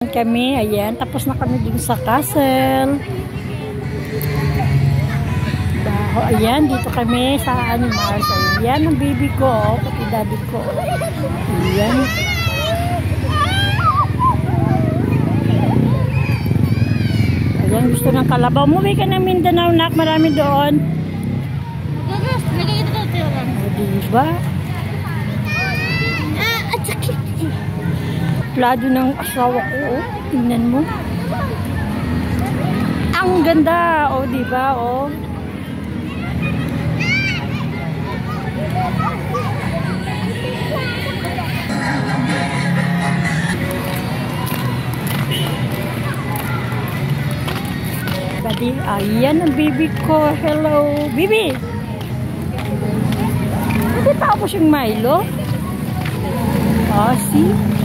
Kami, ayan, tapos na kami dun sa castle. Ayan, dito kami sa animals. Ayan ang baby ko, pati daddy ko. Ayan. Ayan, gusto ng kalabaw. Umuwi ka ng Mindanao, nak. Marami doon. O, diba? At sakit. Plado ng asawa ko, oh. Tingnan mo. Ang ganda, oh, diba, oh. Daddy, ayan ang baby ko. Hello, baby. Hindi pa ako siyang Milo. Ah, see?